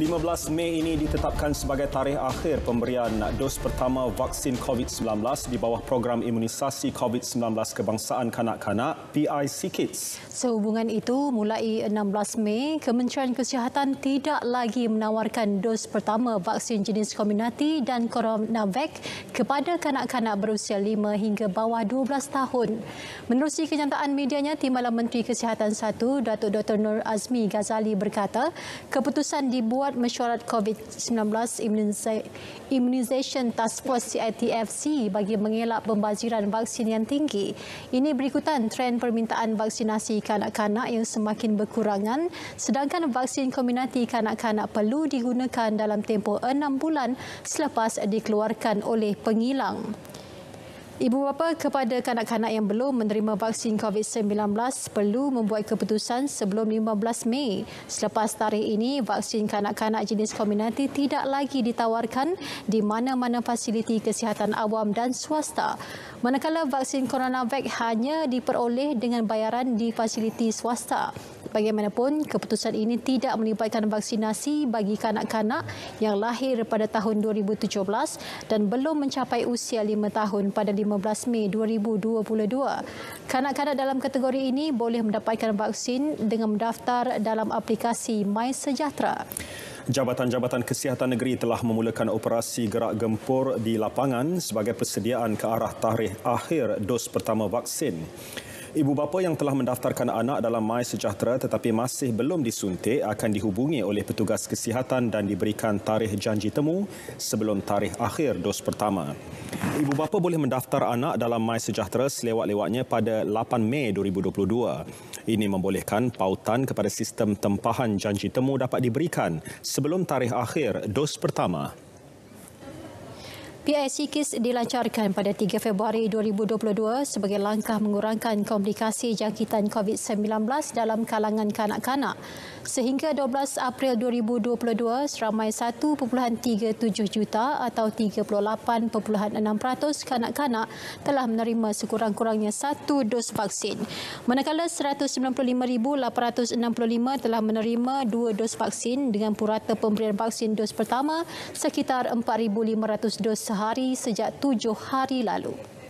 15 Mei ini ditetapkan sebagai tarikh akhir pemberian dos pertama vaksin COVID-19 di bawah program imunisasi COVID-19 kebangsaan kanak-kanak PIC Kids. Sehubungan itu, mulai 16 Mei, Kementerian Kesihatan tidak lagi menawarkan dos pertama vaksin jenis Comirnaty dan Coronavac kepada kanak-kanak berusia 5 hingga bawah 12 tahun. Menerusi kenyataan medianya, Timbalan Menteri Kesihatan 1, Datuk Dr. Nur Azmi Ghazali berkata, keputusan dibuat mesyuarat COVID-19 Immunization Task Force CITFC bagi mengelak pembaziran vaksin yang tinggi. Ini berikutan trend permintaan vaksinasi kanak-kanak yang semakin berkurangan, sedangkan vaksin Comirnaty kanak-kanak perlu digunakan dalam tempoh 6 bulan selepas dikeluarkan oleh pengilang. Ibu bapa kepada kanak-kanak yang belum menerima vaksin COVID-19 perlu membuat keputusan sebelum 15 Mei. Selepas tarikh ini, vaksin kanak-kanak jenis Comirnaty tidak lagi ditawarkan di mana-mana fasiliti kesihatan awam dan swasta. Manakala vaksin Coronavac hanya diperoleh dengan bayaran di fasiliti swasta. Bagaimanapun, keputusan ini tidak melibatkan vaksinasi bagi kanak-kanak yang lahir pada tahun 2017 dan belum mencapai usia 5 tahun pada 15 Mei 2022. Kanak-kanak dalam kategori ini boleh mendapatkan vaksin dengan mendaftar dalam aplikasi MySejahtera. Jabatan-Jabatan Kesihatan Negeri telah memulakan operasi gerak gempur di lapangan sebagai persediaan ke arah tarikh akhir dos pertama vaksin. Ibu bapa yang telah mendaftarkan anak dalam MySejahtera tetapi masih belum disuntik akan dihubungi oleh petugas kesihatan dan diberikan tarikh janji temu sebelum tarikh akhir dos pertama. Ibu bapa boleh mendaftar anak dalam MySejahtera selewat-lewatnya pada 8 Mei 2022. Ini membolehkan pautan kepada sistem tempahan janji temu dapat diberikan sebelum tarikh akhir dos pertama. PIC Kids dilancarkan pada 3 Februari 2022 sebagai langkah mengurangkan komplikasi jangkitan COVID-19 dalam kalangan kanak-kanak. Sehingga 12 April 2022, seramai 1.37 juta atau 38.6% kanak-kanak telah menerima sekurang-kurangnya 1 dos vaksin. Manakala 195,865 telah menerima 2 dos vaksin dengan purata pemberian vaksin dos pertama sekitar 4,500 dos sehari sejak 7 hari lalu.